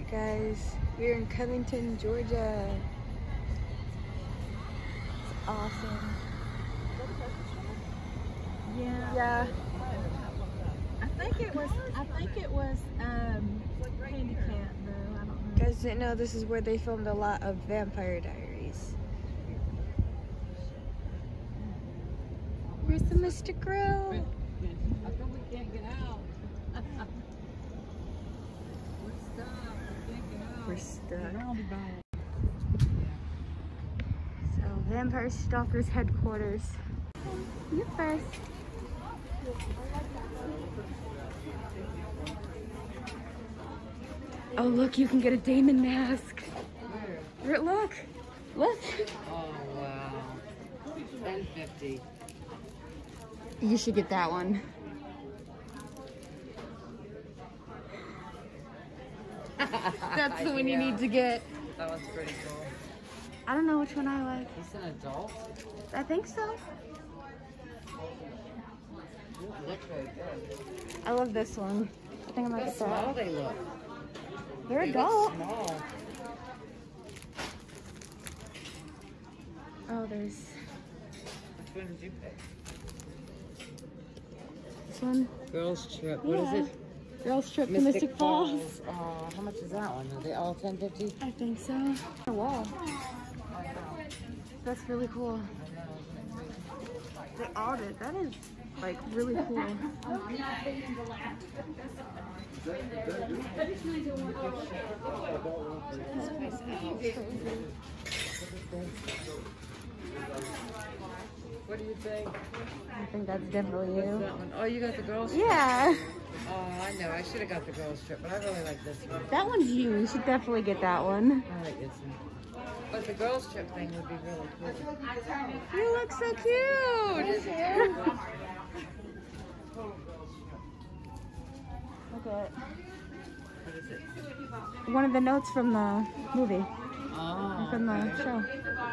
Guys, we're in Covington, Georgia. It's awesome. Yeah. I think it was handicapped though. I don't know. Guys didn't know this is where they filmed a lot of Vampire Diaries. Where's the Mystic Grill? I think we can't get out. We're stuck. We're stuck. So, Vampire Stalkers headquarters. You first. Oh, look, you can get a Damon mask. Where? Look. Look. Oh, wow. $10.50. You should get that one. That's the one you need to get. That was pretty cool. I don't know which one I like. Is this an adult? I think so. It looks really good. I love this one. I think I might How get small that. they look. They're They adult. look small. Oh, there's Which one did you pick? this one. Girls Trip. Yeah. What is it? Girls Trip to Mystic Falls. Oh, how much is that one? Are they all $10.50? I think so. A wall. That's really cool. They all did. That is like really cool. What do you think? I think that's definitely What's you. that one? Oh, you got the girls trip? Yeah. Oh, I know. I should have got the girls trip, but I really like this one. That one's you. You should definitely get that one. I like this one. But the girls trip thing would be really cool. You look so cute. Look at What is it? one of the notes from the movie, Oh, from the okay. show.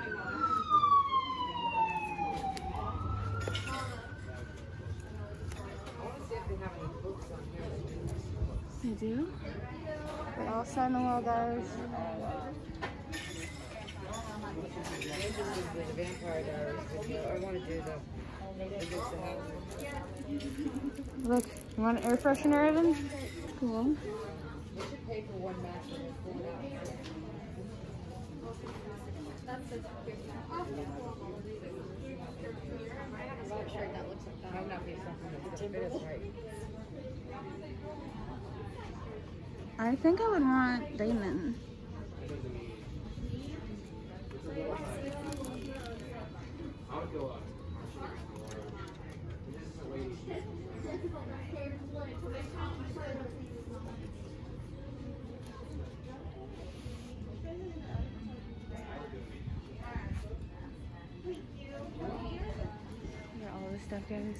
I want to see if they have any books on here. They do. They all sign the wall, guys. I'm interested in the Vampire Diaries video. I want to do the Visit the House. Look, you want an air freshener, Evan? Cool. We should pay for one match and just pull it out. I'm not sure that looks like that. Might not be something that's going to fit us right. I think I would want Damon. Look at all this stuff, guys.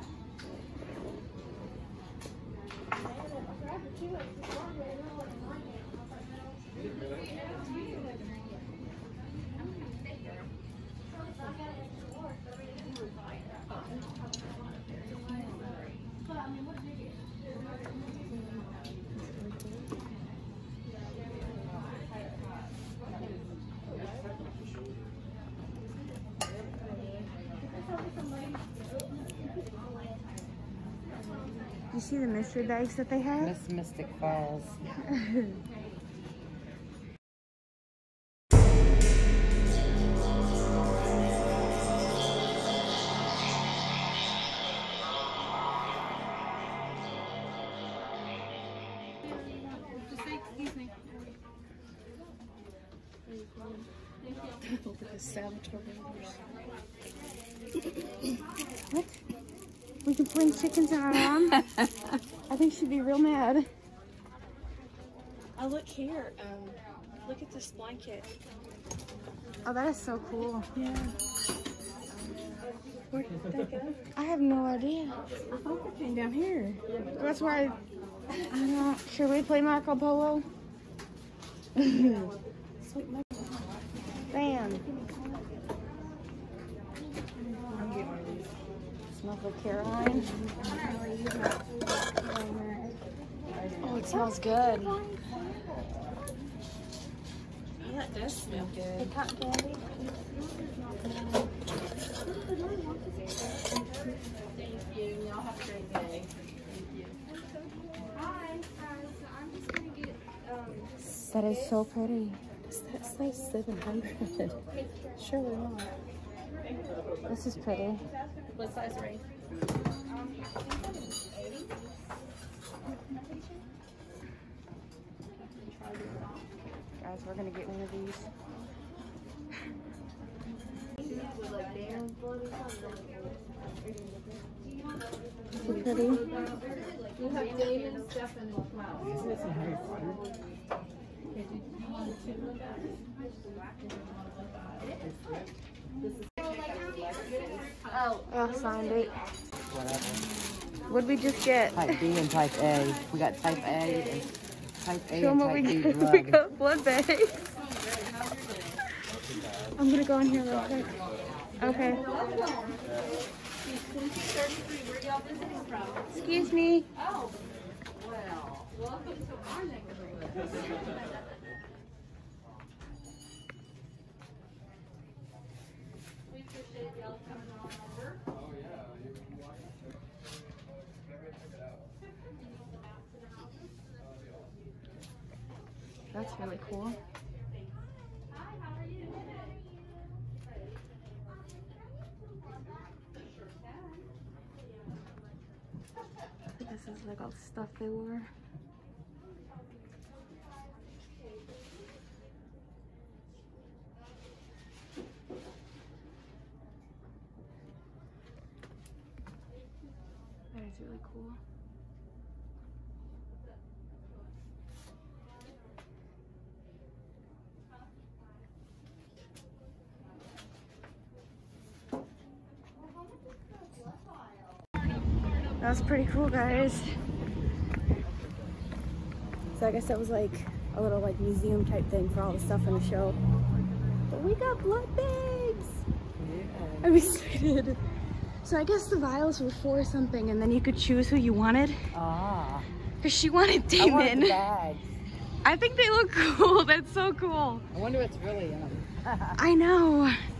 You see the mystery bags that they have? Miss Mystic Falls. Look at the Salvatore burgers. What? We can fling chickens on our mom? I think she'd be real mad. Oh, look here. Look at this blanket. Oh, that is so cool. Yeah. Where did that go? I have no idea. I thought it came down here. That's why I don't. Should we play Marco Polo? Sweet monkey. Bam. I'm getting one of these. Smells like Caroline. Oh, it smells good. does smell good. Cotton candy. Thank you. Y'all have a great day. Thank you. Hi. So I'm just gonna get that is so pretty. That's like 700. Surely not. This is pretty. What size ring? Guys, we're gonna get one of these. So pretty. You have Damon, Steph, and Klaus. Oh, signed it. What'd we just get? Type B and type A. We got type A and type A Show and them what we type B got. blood. We got blood bags. I'm gonna go in here real quick. Okay. Excuse me. Oh, well, welcome to our neighborhood. We appreciate y'all coming on over. That's really cool. This is like all the stuff they wore. That is really cool. That was pretty cool, guys. So I guess that was like a little like museum type thing for all the stuff in the show. But we got blood bags. I'm excited. So I guess the vials were for something, and then you could choose who you wanted. Ah. Cause she wanted I Damon. wanted the bags. I think they look cool. That's so cool. I wonder what's really in them. I know.